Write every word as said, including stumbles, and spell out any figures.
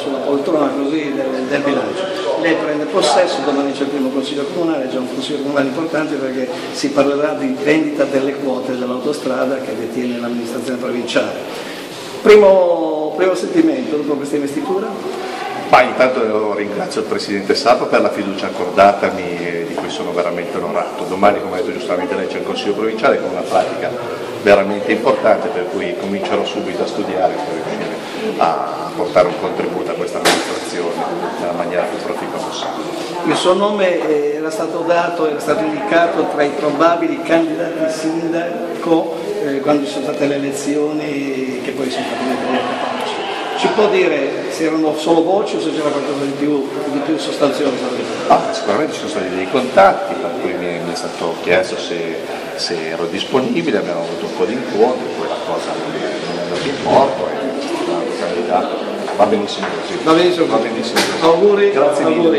sulla poltrona così del, del bilancio. Lei prende possesso, domani c'è il primo consiglio comunale, c'è un consiglio comunale importante perché si parlerà di vendita delle quote dell'autostrada che detiene l'amministrazione provinciale. Primo, primo sentimento dopo questa investitura? Ma intanto ringrazio il Presidente Sappa per la fiducia accordatami, di cui sono veramente onorato. Domani, come ha detto giustamente lei, c'è il Consiglio Provinciale con una pratica veramente importante, per cui comincerò subito a studiare per riuscire a portare un contributo a questa amministrazione nella maniera più proficua possibile. Il suo nome era stato dato, era stato indicato tra i probabili candidati sindaco eh, quando ci sono state le elezioni che poi sono state. Ci può dire se erano solo voci o se c'era qualcosa di più, di più sostanzioso? Ah, sicuramente ci sono stati dei contatti, per cui mi, mi è stato chiesto se, se ero disponibile, abbiamo avuto un po' di incontri, poi la cosa non è andata in porto e sono stato candidato. Va benissimo così. Va benissimo. Va benissimo così. Auguri. Grazie mille. Auguri.